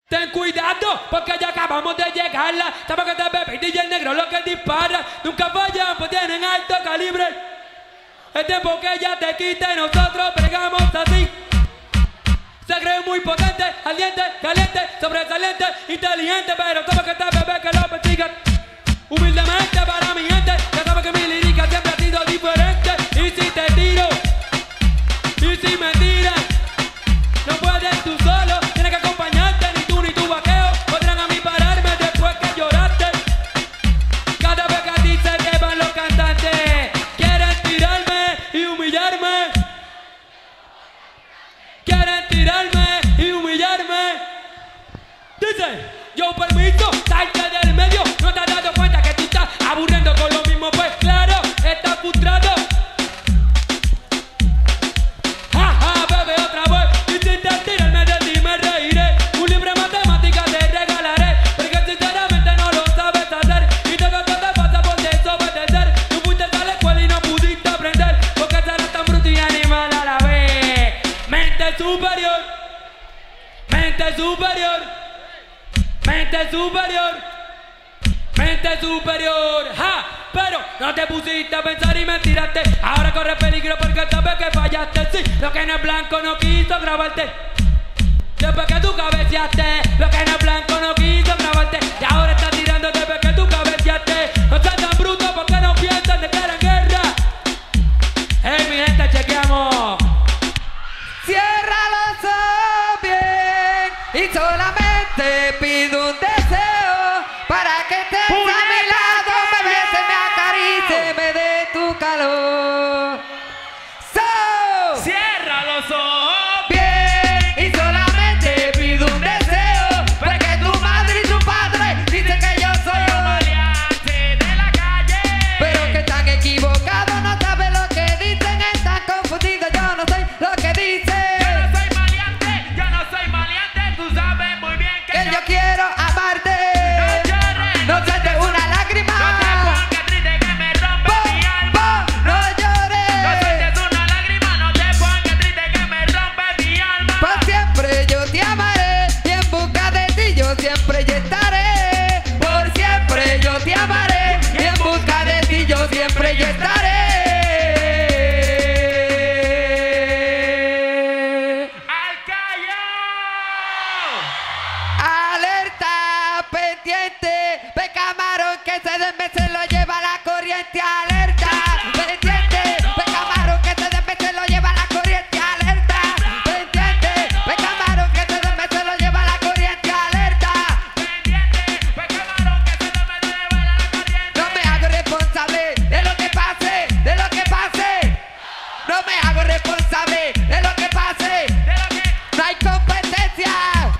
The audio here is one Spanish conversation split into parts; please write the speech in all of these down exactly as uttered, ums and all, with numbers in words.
Ten cuidado, porque ya acabamos de llegarla. Estamos que te bebé y el negro lo que dispara. Nunca fallan, pues tienen alto calibre. El tiempo que ya te quita y nosotros pegamos así. Se cree muy potente, aliente, caliente, sobresaliente, inteligente, pero como que te bebé que lo persigan. Humildemente para mi gente, ya sabes que mi lírica siempre ha sido diferente. Y si te tiro, y si me tiras, no puedes tú solo, tienes que acompañarte. Ni tú ni tu vaqueo podrán a mí pararme después que lloraste. Cada vez que a ti se te van los cantantes, quieren tirarme y humillarme. Quieren tirarme y humillarme. Dice, yo permito, salte del medio. No te has dado cuenta que tú estás aburriendo con lo mismo. Pues claro, estás frustrado. Jaja, bebé, otra vez. Y si te tirarme de ti me reiré. Un libre matemática te regalaré. Porque sinceramente no lo sabes hacer. Y todo esto te pasa por desobedecer. Tú fuiste a la escuela y no pudiste aprender. Porque serás tan bruto y animal a la vez. Mente superior. Mente superior. Mente superior. Mente superior. Ja. Pero no te pusiste a pensar y me tiraste. Ahora corre peligro porque sabes que fallaste. Sí, lo que no es blanco no quiso grabarte. Después que tú cabeceaste. Lo que no es blanco no quiso grabarte. Y ahora estás tirando después que tú cabeceaste. No seas tan bruto porque no piensas de cara en guerra. Hey, mi gente, chequeamos. Cierra los ojos bien y solamente pido un deseo para que estés a mi lado, bebé, se me acaricie, me dé tu calor. So, Cierra los ojos. bien y solamente pido un deseo porque tu madre y tu padre dicen que yo soy un maleante de la calle. pero que están equivocados, no saben lo que dicen, están confundidos, yo no sé lo que dicen. Que yo quiero amarte. No llores, no sueltes una lágrima. No te pongas triste que me rompe Po, mi alma. po, no llores. No sueltes una lágrima, no te pongas triste que me rompe mi alma. Por siempre yo te amaré y en busca de ti yo siempre yo estaré. Por siempre yo te amaré y en busca de ti yo siempre yo estaré. ¡Al callo! Alerta, pendiente, ve camarón que se desme se lo lleva la corriente. Alerta, pendiente, ve camarón que se desme se lo lleva la corriente. Alerta, pendiente, ve camarón que se desme se lo lleva la corriente. Alerta, Pendiente, pues camarón que se me lleva la corriente. no me hago responsable de lo que pase, de lo que pase. No me hago responsable de lo que pase. De lo que No hay competencia.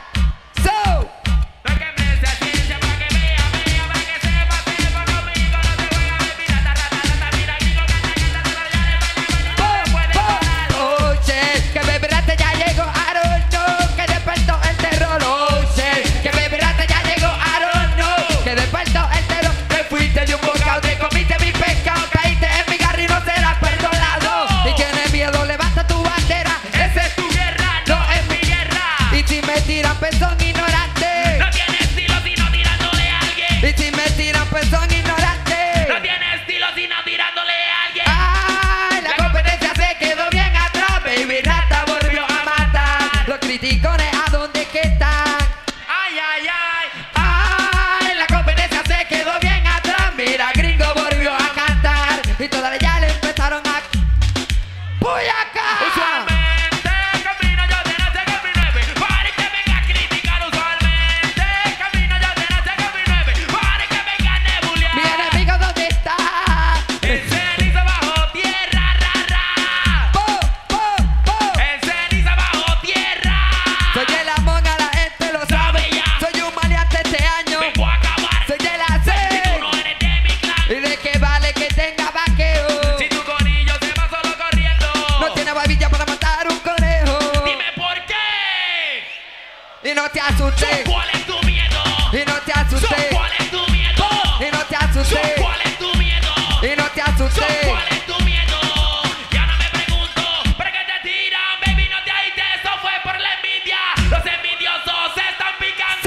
So, Lo que me sea ciencia para que vea, vea, para que sepa, sepa conmigo. No se juega de pirata, rata, rata, mira, digo, canta, canta, rata, ya le baila, baila, no puede parar. oh shit, que beberate ya llegó Aaron, no, que despertó el terror. Oh shit, que beberate ya llegó Aaron, no, que despertó el terror. Te fuiste de un bocado, te comiste mi pescado, caíste en mi garra y no serás perdonado. Si tienes miedo, levanta tu bandera, ese es tu Guerra no es mi guerra. y si me tiran pues son ignorantes. No tiene estilo sino tirándole a alguien. Y si me tiran pues son ignorantes. No tiene estilo sino tirándole a alguien. Ay, la competencia se quedó bien atrás, baby rata volvió a matar. Los criticones a dónde que están. Ay, ay, ay. Ay, la competencia se quedó bien atrás. Mira, gringo volvió a cantar y todas ya le empezaron a ¡Voy acá! Usualmente camino yo de noche con mi nueve. Para que venga a criticar usualmente. Camino yo de noche con mi nueve. Para que venga a nebulear. Mi enemigo, ¿dónde está? En ceniza bajo tierra, ra, ra. ¡Po, po, po! En ceniza bajo tierra. Soy el amón, a la gente lo sabe. Sabe ya. Soy un maleante este año. Vengo a acabar. Soy de la Si C. tú no eres de mi clan. ¿Y de qué vale que tenga vaqueo? Si tu corillo se va solo corriendo. No tiene babilla para matar un conejo. Dime por qué. Y no te asustes. ¿Cuál es tu miedo? Y no te asustes. ¿Cuál es tu miedo? Y no te asustes. ¿Cuál es tu miedo? Y no te asustes. ¿Cuál es tu miedo? Ya no me pregunto, ¿para qué te tiran, baby? No te agite, eso fue por la envidia. Los envidiosos se están picando.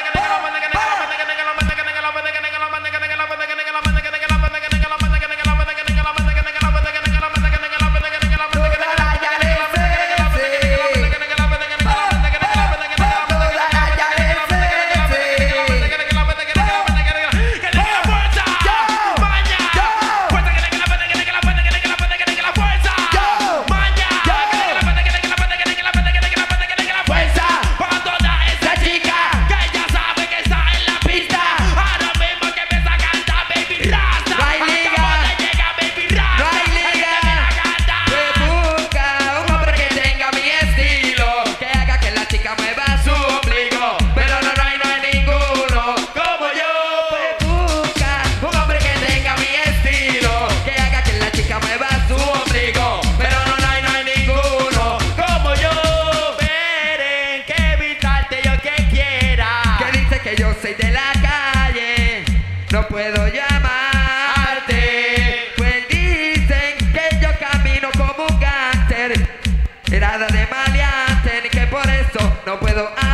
No puedo llamarte, pues dicen que yo camino como un gánster, nada de maleante, ni que por eso no puedo